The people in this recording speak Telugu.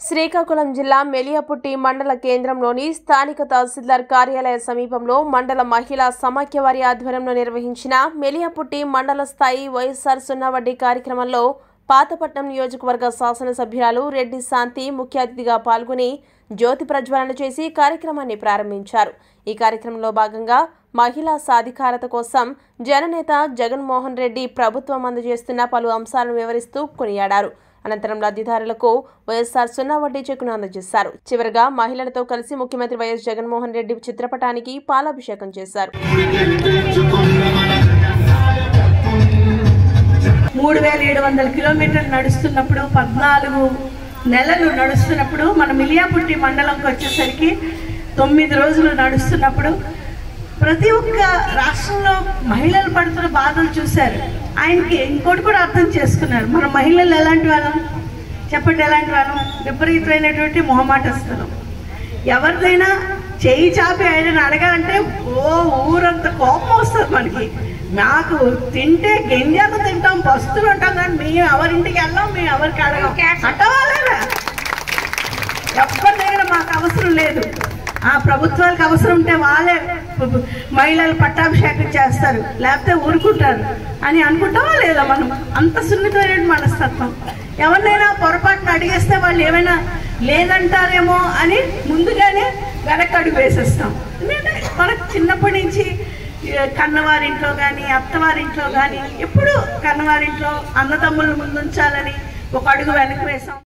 శ్రీకాకుళం జిల్లా మెలియాపుట్టి మండల కేంద్రంలోని స్థానిక తహసీల్దార్ కార్యాలయ సమీపంలో మండల మహిళా సమాఖ్య వారి ఆధ్వర్యంలో నిర్వహించిన మెలియాపుట్టి మండల స్థాయి వైఎస్ఆర్ సున్నా వడ్డీ కార్యక్రమంలో పాతపట్నం నియోజకవర్గ శాసనసభ్యురాలు రెడ్డి శాంతి ముఖ్య అతిథిగా పాల్గొని జ్యోతి ప్రజ్వలన చేసి కార్యక్రమాన్ని ప్రారంభించారు। ఈ కార్యక్రమంలో భాగంగా మహిళా సాధికారత కోసం జననేత జగన్మోహన్ రెడ్డి ప్రభుత్వం అందజేస్తున్న పలు అంశాలను వివరిస్తూ కొనియాడారు। అనంతరం లబ్ధిదారులకు వైఎస్ఆర్ సున్నా వడ్డీ చెక్కును అందజేశారు। చివరగా మహిళలతో కలిసి ముఖ్యమంత్రి వైఎస్ జగన్మోహన్ రెడ్డి చిత్రపటానికి పాలాభిషేకం చేశారు। 3700 కిలోమీటర్లు నడుస్తున్నప్పుడు 14 నెలలు నడుస్తున్నప్పుడు మన మెలియాపుట్టి మండలంకి వచ్చేసరికి 9 రోజులు నడుస్తున్నప్పుడు ప్రతి ఒక్క రాష్ట్రంలో మహిళలు పడుతున్న బాధలు చూశారు। ఆయనకి ఇంకోటి కూడా అర్థం చేసుకున్నారు, మన మహిళలు ఎలాంటి వాళ్ళం చెప్పండి, ఎలాంటి వాళ్ళం విపరీతమైనటువంటి మొహమాటస్తులు। ఎవరిదైనా చేయి చాపి ఆయనను అడగాలంటే ఊరంతా కోపం వస్తుంది మనకి। నాకు తింటే గింజలు తింటాం, పస్తులు ఉంటాం, కానీ మేము ఎవరింటికి వెళ్ళాం, మేము ఎవరికి అడగాం అంటవాలేనా? ఎవరి దగ్గర మాకు అవసరం లేదు, ఆ ప్రభుత్వాలకు అవసరం ఉంటే వాళ్ళే మహిళలు పట్టాభిషేకం చేస్తారు, లేకపోతే ఊరుకుంటారు అని అనుకుంటామా లేదా? మనం అంత సున్నితమైన మనస్తత్వం। ఎవరినైనా పొరపాటున అడిగేస్తే వాళ్ళు ఏమైనా లేదంటారేమో అని ముందుగానే వెనక్కి అడుగు వేసేస్తాం। ఎందుకంటే మనకు చిన్నప్పటి నుంచి కన్నవారింట్లో కానీ అత్తవారింట్లో కానీ ఎప్పుడు కన్నవారింట్లో అన్నదమ్ములను ముందుంచాలని ఒక అడుగు వెనక్కి వేసాం।